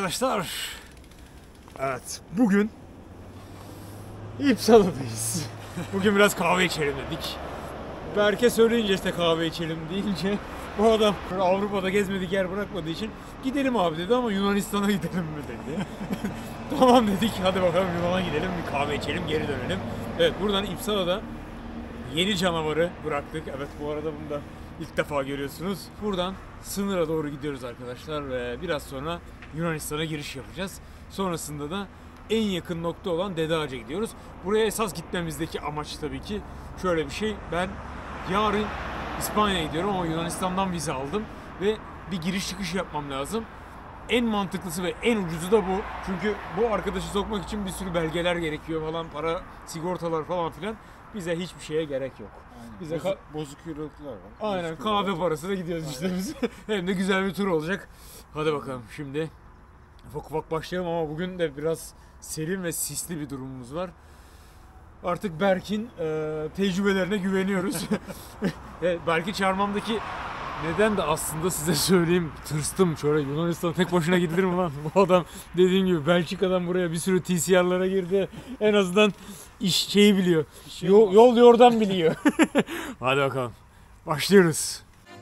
arkadaşlar. Evet, bugün İpsala'dayız. Bugün biraz kahve içelim dedik. Berke söyleyince işte kahve içelim deyince bu adam Avrupa'da gezmedik yer bırakmadığı için gidelim abi dedi ama Yunanistan'a gidelim mi dedi. Tamam dedik, hadi bakalım Yunan'a gidelim, bir kahve içelim, geri dönelim. Evet, buradan İpsala'da yeni canavarı bıraktık. Evet, bu arada bunu da ilk defa görüyorsunuz. Buradan sınıra doğru gidiyoruz arkadaşlar ve biraz sonra Yunanistan'a giriş yapacağız. Sonrasında da en yakın nokta olan Dede Ağaç'a gidiyoruz. Buraya esas gitmemizdeki amaç tabii ki şöyle bir şey. Ben yarın İspanya'ya gidiyorum ama Yunanistan'dan vize aldım ve bir giriş çıkış yapmam lazım. En mantıklısı ve en ucuzu da bu. Çünkü bu arkadaşı sokmak için bir sürü belgeler gerekiyor falan, para, sigortalar falan filan. Bize hiçbir şeye gerek yok. Aynen. Bize bozuk eurolar var. aynen, kahve parası da gidiyoruz işte biz. Hem de güzel bir tur olacak. Hadi bakalım şimdi ufak ufak başlayalım ama bugün de biraz serin ve sisli bir durumumuz var. Artık Berk'in tecrübelerine güveniyoruz. Berk'i çağırmamdaki neden de aslında size söyleyeyim, tırstım. Şöyle Yunanistan'a tek başına gidilir mi lan? Bu adam dediğim gibi Belçika'dan buraya bir sürü TCR'lara girdi. En azından şeyi biliyor. Yol yordan biliyor. Hadi bakalım. Başlıyoruz.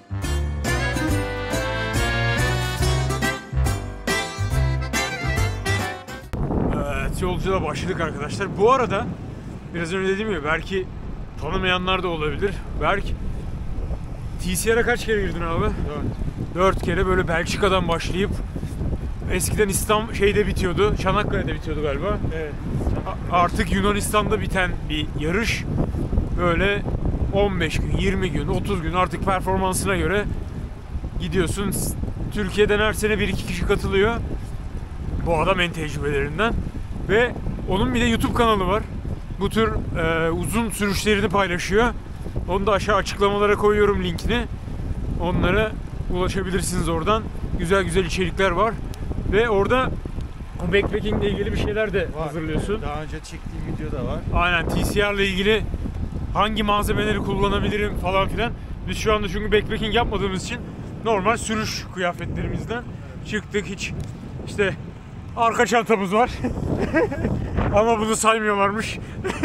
Evet, yolculuğa başladık arkadaşlar. Bu arada biraz önce dediğim gibi belki tanımayanlar da olabilir. Berk, TCR'a kaç kere girdin abi? 4 kere böyle Belçika'dan başlayıp eskiden şeyde bitiyordu, Çanakkale'de bitiyordu galiba. Evet. Artık Yunanistan'da biten bir yarış. Böyle 15 gün, 20 gün, 30 gün artık performansına göre gidiyorsun. Türkiye'den her sene 1-2 kişi katılıyor. Bu adam en tecrübelerinden. Ve onun bir de YouTube kanalı var. Bu tür uzun sürüşlerini paylaşıyor. Onu da aşağı açıklamalara koyuyorum linkini. Onlara ulaşabilirsiniz oradan. Güzel güzel içerikler var. Ve orada backpacking ile ilgili bir şeyler de hazırlıyorsun. Daha önce çektiğim video da var. Aynen, TCR ile ilgili hangi malzemeleri kullanabilirim falan filan. Biz şu anda çünkü backpacking yapmadığımız için normal sürüş kıyafetlerimizden çıktık. Hiç işte arka çantamız var. Ama bunu saymıyorlarmış.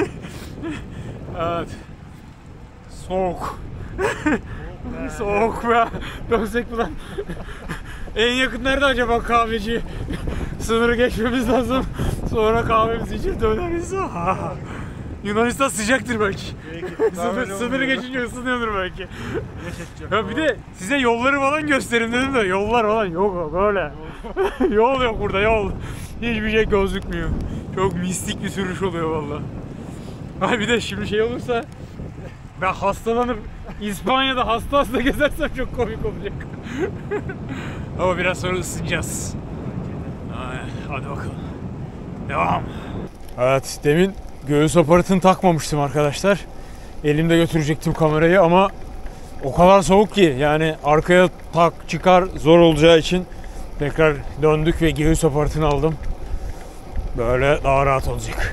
Evet. Soğuk. Soğuk be. Dönsek mi lan? En yakın nerede acaba kahveci? Sınırı geçmemiz lazım. Sonra kahvemizi içip döneriz. Yunanistan sıcaktır belki. Sınırı geçince ısınıyordur belki. Ya bir de size yolları falan gösterin dedim de yollar falan yok böyle. Yol yok burada, yol. Hiçbir şey gözükmüyor. Çok mistik bir sürüş oluyor vallahi. Ha bir de şimdi şey olursa ben hastalanıp İspanya'da hasta gezersem çok komik olacak. Ama biraz sonra ısınacağız. Hadi bakalım. Devam. Evet, demin göğüs aparatını takmamıştım arkadaşlar. Elimde götürecektim kamerayı ama o kadar soğuk ki yani arkaya tak çıkar zor olacağı için tekrar döndük ve göğüs aparatını aldım. Böyle daha rahat olacak.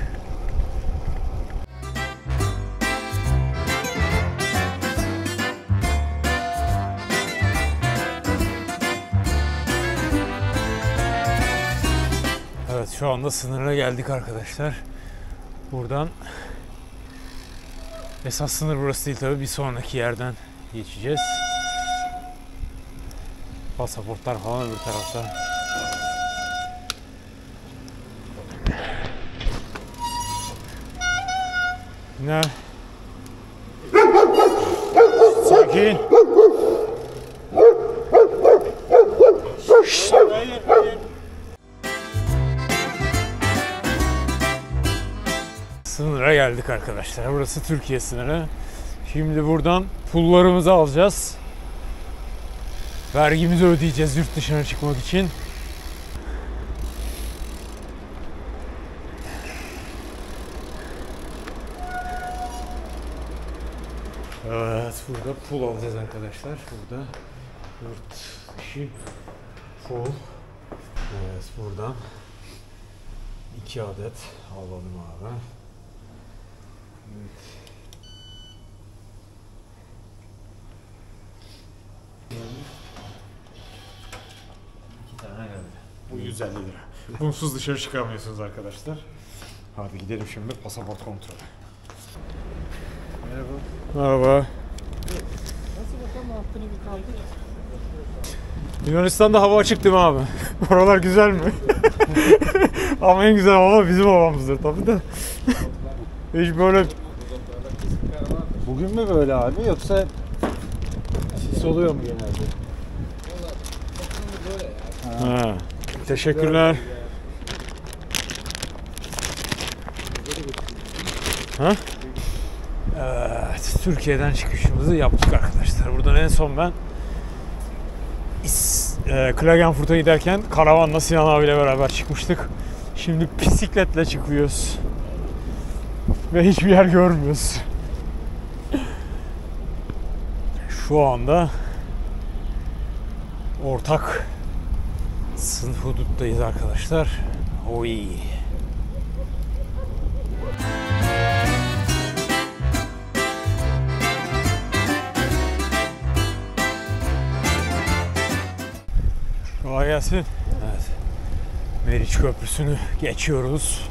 Evet, şu anda sınıra geldik arkadaşlar. Buradan esas sınır burası değil tabii, bir sonraki yerden geçeceğiz. Pasaportlar falan öbür tarafta. Ne? Sakin. Şşt. Sınıra geldik arkadaşlar. Burası Türkiye sınırı. Şimdi buradan pullarımızı alacağız. Vergimizi ödeyeceğiz yurt dışına çıkmak için. Evet, burada pul alacağız arkadaşlar. Burada yurt dışı pul. Evet, buradan 2 adet alalım abi. Evet. 250 lira. Bunsuz dışarı çıkamıyorsunuz arkadaşlar. Hadi gidelim şimdi pasaport kontrolü. Merhaba. Merhaba. Nasıl bakalım haftanı bir kaldık? Yunanistan'da hava açık değil mi abi? Oralar güzel mi? Ama en güzel hava bizim havamızdır tabii de. Hiç böyle... Bugün mü böyle abi yoksa sis oluyor mu genelde? Ha. Teşekkürler. Ha? Evet, Türkiye'den çıkışımızı yaptık arkadaşlar. Buradan en son ben Klagenfurt'a giderken karavanla Sinan abiyle beraber çıkmıştık. Şimdi bisikletle çıkıyoruz. Ve hiçbir yer görmüyoruz. Şu anda ortak sınıf huduttayız arkadaşlar. Oy. Kolay gelsin. Evet. Meriç Köprüsü'nü geçiyoruz.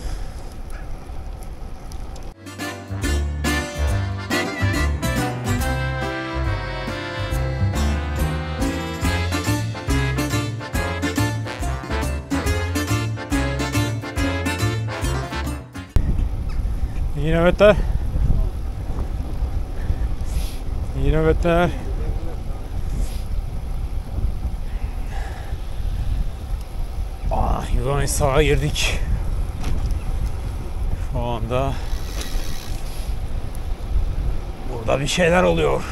İyi nöbetler. İyi nöbetler. Yunanistan'a girdik. Şu anda burada bir şeyler oluyor.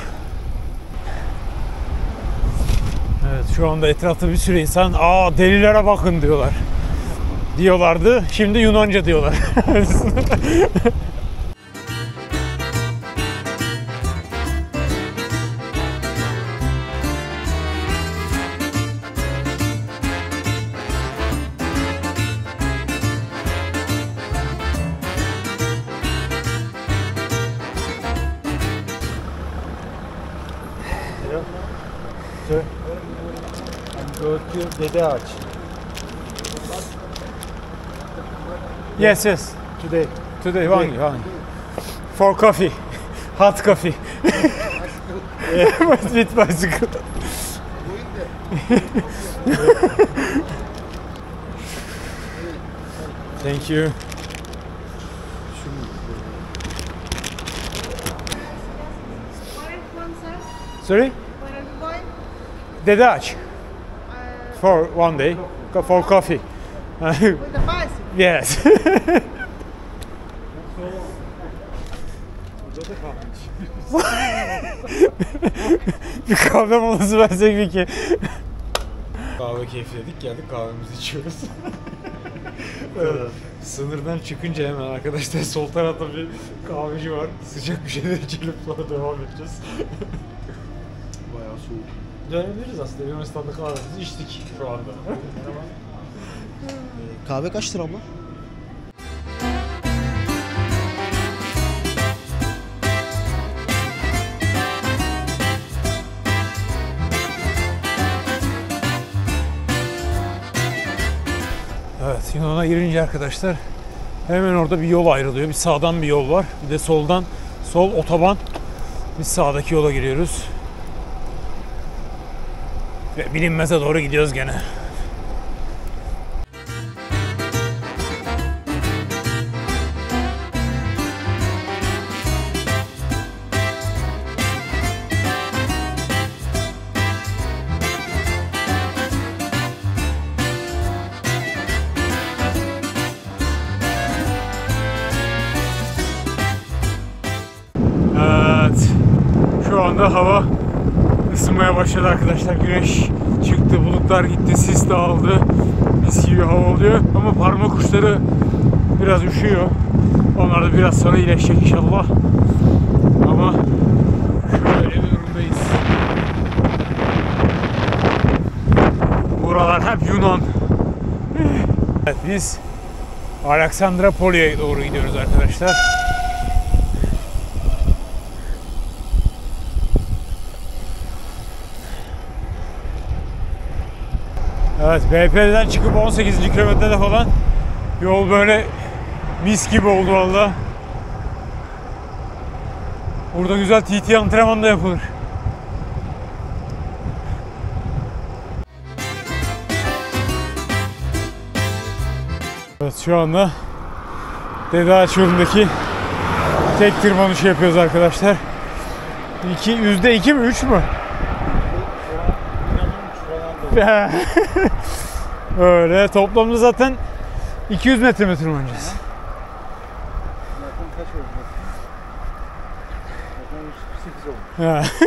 Evet, şu anda etrafta bir sürü insan delilere bakın diyorlardı. Şimdi Yunanca diyorlar. Go to Dede Ağaç. Yes, yes. Today, one. For coffee. Hot coffee. With bicycle. Thank you. Sorry? Where are you going? Dede Ağaç. For one day. For coffee. With the bicycle. Yes. Bir kahve molası versek mi ki? Kahve keyifledik, geldik kahvemizi içiyoruz. Evet. Sınırdan çıkınca hemen arkadaşlar sol tarafta bir kahveci var. Sıcak bir şeyler içelim sonra devam edeceğiz. Bayağı soğuk. Dönebiliriz aslında. Yunanistan'da kahvemizi içtik şu anda. Kahve kaç lira abla? Evet, Yunan'a girince arkadaşlar hemen orada bir yol ayrılıyor. Bir sağdan bir yol var. Bir de soldan, sol otoban. Biz sağdaki yola giriyoruz. Ve bilinmeze doğru gidiyoruz gene. Evet. Şu anda hava ısınmaya başladı arkadaşlar. Güneş çıktı, bulutlar gitti, sis dağıldı. Mis gibi hava oluyor. Ama parmak uçları biraz üşüyor. Onlar da biraz sonra iyileşecek inşallah. Ama şöyle bir durumdayız. Buralar hep Yunan. Evet, biz Alexandrapoli'ye doğru gidiyoruz arkadaşlar. Evet, BP'den çıkıp 18. kilometrede falan yol böyle mis gibi oldu valla. Burada güzel TT antrenmanı da yapılır. Evet, şu anda Dede Ağaç yolundaki tek tırmanışı yapıyoruz arkadaşlar. %2 mi 3 mü? Öyle toplamda zaten 200 metre mi tırmanacağız? Zaten kaç oldu? Zaten 8 oldu.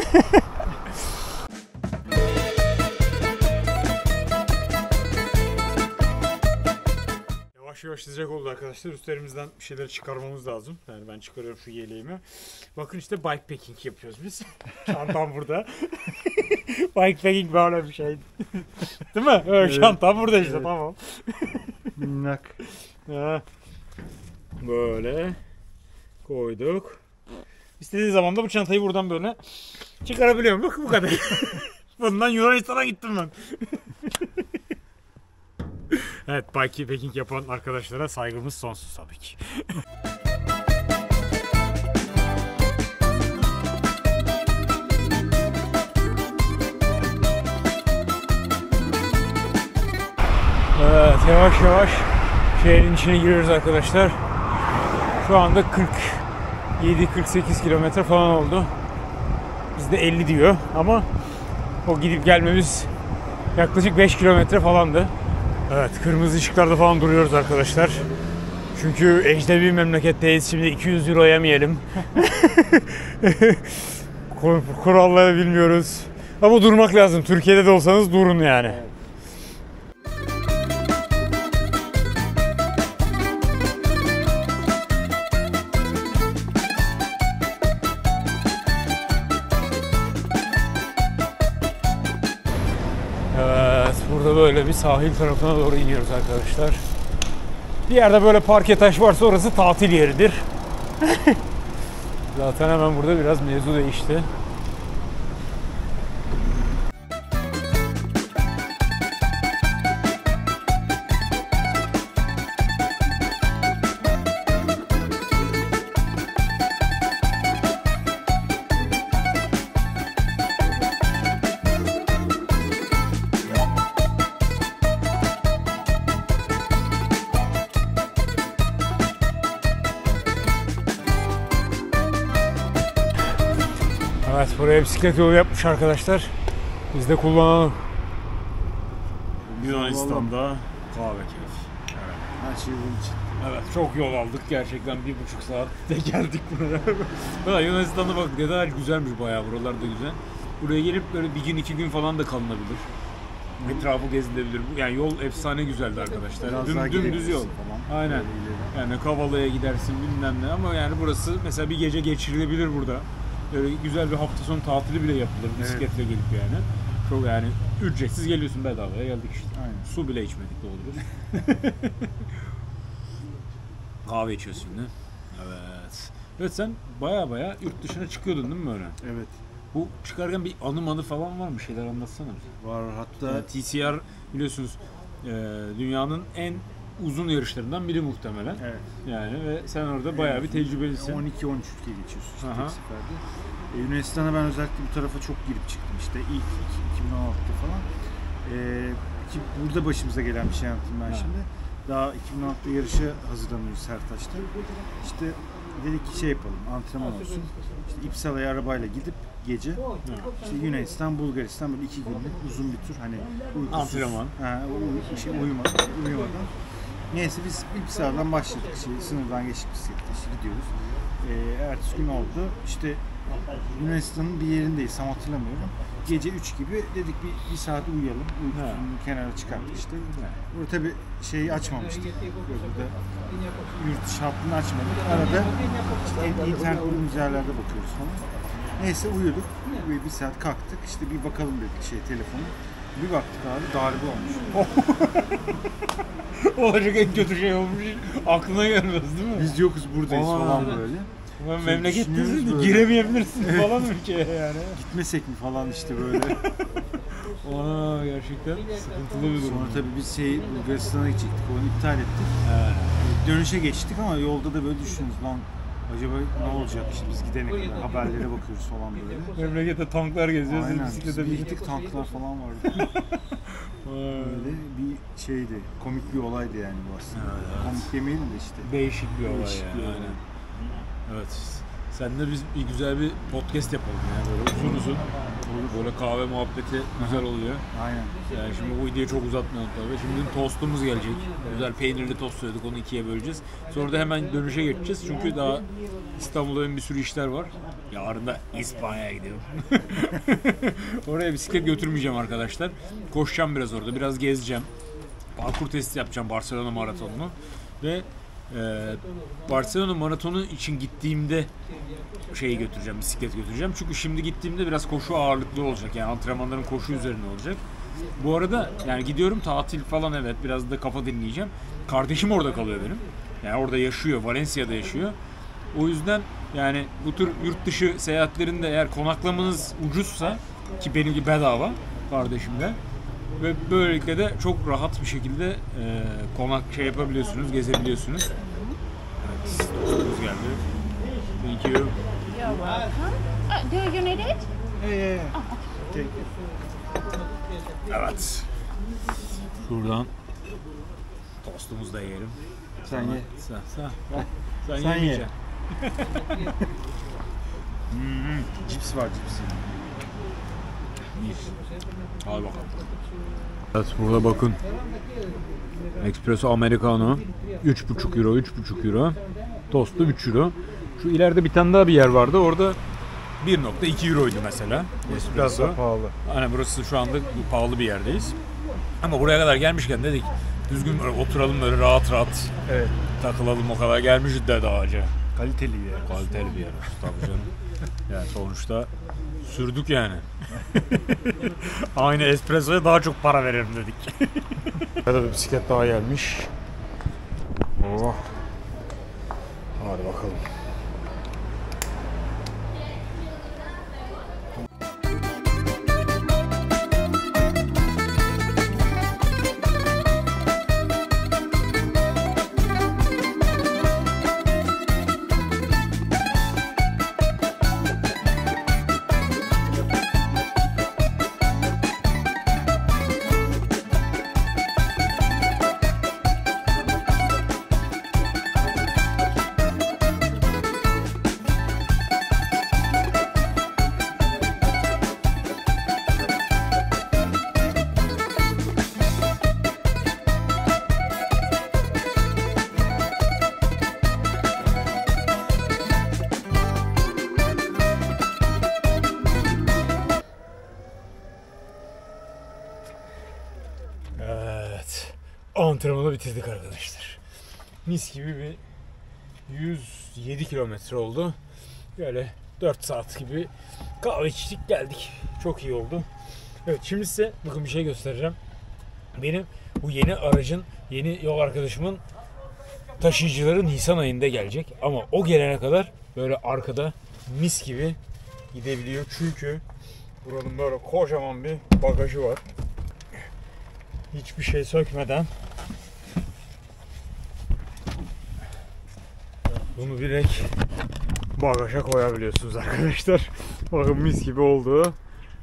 Yavaş yavaş sıcak oldu arkadaşlar. Üstlerimizden bir şeyleri çıkarmamız lazım. Yani ben çıkarıyorum şu yeleğimi. Bakın işte bikepacking yapıyoruz biz. Çantam burada. Bikepacking böyle bir şey. Değil mi? Evet, Evet. çantam burada işte, Evet. tamam. Minnak. Ha. Böyle koyduk. İstediği zaman da bu çantayı buradan böyle çıkarabiliyorum. Bak bu kadar. Bundan Yunanistan'a gittim ben. Evet, bikepacking yapan arkadaşlara saygımız sonsuz tabii ki. Evet, yavaş yavaş şehrin içine giriyoruz arkadaşlar. Şu anda 47-48 kilometre falan oldu. Bizde 50 diyor ama o gidip gelmemiz yaklaşık 5 kilometre falandı. Evet, kırmızı ışıklarda falan duruyoruz arkadaşlar. Çünkü ecnebi bir memleketteyiz. Şimdi 200 euro yemeyelim. Kuralları bilmiyoruz. Ama durmak lazım. Türkiye'de de olsanız durun yani. Evet, burada böyle bir sahil tarafına doğru iniyoruz arkadaşlar. Bir yerde böyle parke taş varsa orası tatil yeridir. Zaten hemen burada biraz mevzu değişti. Evet, buraya bisiklet yolu yapmış arkadaşlar. Biz de kullanalım. Yunanistan'da kahve keyfi. Her şey bunun için. Evet, çok yol aldık gerçekten, 1,5 saatte geldik buraya. Valla Yunanistan'da bak ne kadar güzelmiş, bayağı buralar da güzel. Buraya gelip böyle bir gün 2 gün falan da kalınabilir. Etrafı gezilebilir. Yani yol efsane güzeldi arkadaşlar. Biraz daha Dümdüz gidebilirsin yol. falan. Aynen. Böyle ileri. Yani Kavala'ya gidersin bilmem ne, ama yani burası mesela bir gece geçirilebilir burada. Böyle güzel bir hafta sonu tatili bile yapılır bisikletle gelip yani. Çok yani ücretsiz geliyorsun, bedavaya geldik işte. Aynen. Su bile içmedik doğru. Kahve içiyoruz şimdi. Evet. Evet, sen baya yurt dışına çıkıyordun değil mi öyle? Evet. Bu çıkarken bir anı falan var mı? Bir şeyler anlatsana bize. Var hatta TCR biliyorsunuz dünyanın en uzun yarışlarından biri muhtemelen. evet. Yani ve sen orada bayağı bir tecrübelisin. 12-13 ülke geçiyorsun işte Aha. tek seferde. Yunanistan'a ben özellikle bu tarafa çok girip çıktım işte ilk 2016'da falan. Ki burada başımıza gelen bir şey anlatayım ben Ha. şimdi. Daha 2016'da yarışa hazırlanıyoruz Sertaç'ta. İşte dedik ki şey yapalım, antrenman olsun. İşte İpsala'ya arabayla gidip gece işte Yunanistan, Bulgaristan böyle 2 günlük uzun bir tur, hani uykusuz. Antrenman. Uyumadan. Neyse biz İpsala'dan başladık. Sınırdan geçtik bisikletle işte gidiyoruz. Ertesi gün oldu. İşte Yunanistan'ın bir yerindeyiz, tam hatırlamıyorum. Gece 3 gibi dedik bir saat uyuyalım. Uykusunu kenara çıkarttık işte. Burada tabii şeyi açmamıştık. Burada yurt dışı hattını açmadık. Arada işte internet bulduğumuz yerlerde bakıyoruz falan. Neyse uyuduk. Bir saat kalktık. İşte bir bakalım dedik telefonu. Bir baktık abi, darbe olmuş. Olacak en kötü şey olmuş. Aklına gelmez değil mi? Biz yokuz, buradayız Aman falan abi. böyle. Memlekettesin düşünüyoruz de böyle. giremeyebilirsin falan ülkeye yani. Gitmesek mi falan işte böyle. Aa, gerçekten sıkıntılı bir durum. Sonra tabii biz Bulgaristan'a gidecektik. Onu iptal ettik. Dönüşe geçtik ama yolda da böyle düşünüyoruz lan acaba ne olacak işte biz gidene kadar haberlere bakıyoruz falan böyle. Memlekette tanklar geziyor, siz Aynen. bisiklete Bir gittik tanklar falan vardı. Böyle bir şeydi, komik bir olaydı yani bu aslında. Evet. Komik demeyelim de işte. Değişik bir olay Değişik yani. bir olay. Aynen. Evet. Seninle biz bir güzel bir podcast yapalım yani böyle uzun. Böyle kahve muhabbeti güzel oluyor. Aynen. Yani şimdi bu videoyu çok uzatmayalım tabii. Şimdi tostumuz gelecek. Güzel peynirli tost söyledik, onu ikiye böleceğiz. Sonra da hemen dönüşe geçeceğiz çünkü daha İstanbul'da benim bir sürü işler var. Yarın da İspanya'ya gidiyorum. Oraya bisiklet götürmeyeceğim arkadaşlar. Koşacağım biraz orada, biraz gezeceğim. Parkur testi yapacağım Barcelona maratonunu. Ve Barcelona maratonu için gittiğimde şeyi götüreceğim, bisiklet götüreceğim. Çünkü şimdi gittiğimde biraz koşu ağırlıklı olacak. Yani antrenmanlarım koşu üzerine olacak. Bu arada yani gidiyorum tatil falan, evet, biraz da kafa dinleyeceğim. Kardeşim orada kalıyor benim. Yani orada yaşıyor, Valencia'da yaşıyor. O yüzden yani bu tür yurt dışı seyahatlerinde eğer konaklamanız ucuzsa, ki benimki bedava kardeşimde, ve böylelikle de çok rahat bir şekilde konak yapabiliyorsunuz, gezebiliyorsunuz. Evet, dostumuz geldi. Thank you. You're welcome. Do you need it? Tek. Evet. Şuradan tostumuzu da yiyelim. Sen ye. Sen Sen ye. yemeyeceksin. Cips var cips. Hadi bakalım. Evet, burada bakın. Espresso Americano 3,5 euro, 3,5 euro. Tostu 3 euro. Şu ileride bir tane daha bir yer vardı. Orada 1,2 euroydu mesela. Biraz daha pahalı. Hani burası şu anda pahalı bir yerdeyiz. Ama buraya kadar gelmişken dedik düzgün böyle oturalım, böyle rahat rahat Evet. takılalım, o kadar gelmişiz de Dağaca. Kaliteli bir yer. Kaliteli bir yer tabii canım. Yani sonuçta sürdük yani. Aynı espressoya daha çok para verelim dedik. Burada bir bisiklet daha gelmiş. Oh. Hadi bakalım. Evet. Antrenmanı bitirdik arkadaşlar. Mis gibi bir 107 kilometre oldu. Böyle 4 saat gibi kahve içtik geldik. Çok iyi oldu. Evet, şimdi size bakın bir şey göstereceğim. Benim bu yeni aracın, yeni yol arkadaşımın taşıyıcıları Nisan ayında gelecek. Ama o gelene kadar böyle arkada mis gibi gidebiliyor. Çünkü buranın böyle kocaman bir bagajı var. Hiçbir şey sökmeden bunu direkt bagaja koyabiliyorsunuz arkadaşlar. Bakın mis gibi oldu.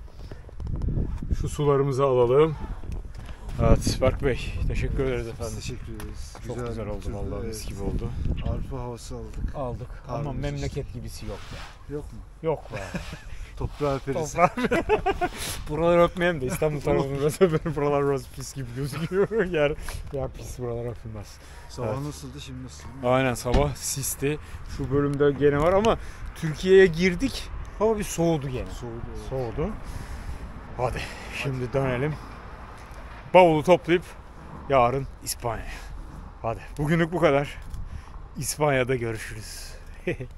Şu sularımızı alalım. Evet Berk Bey, teşekkür ederiz efendim. Teşekkür ederiz. Çok güzel oldu vallahi, mis gibi oldu. Avrupa havası aldık. Aldık ama Kahvemiz memleket gibisi yok be. Yok mu? Yok be. Toprağı öperiz. Buraları öpmeyelim de İstanbul tarafını biraz öperim. Buralar biraz pis gibi gözüküyor. Ya pis, buralar öpülmez. Sabah Evet. nasıldı şimdi nasıl? Aynen, sabah sisti. Şu bölümde gene var ama Türkiye'ye girdik. Hava bir soğudu gene. Soğudu. Hadi şimdi dönelim. Bavulu toplayıp yarın İspanya'ya. Hadi bugünlük bu kadar. İspanya'da görüşürüz.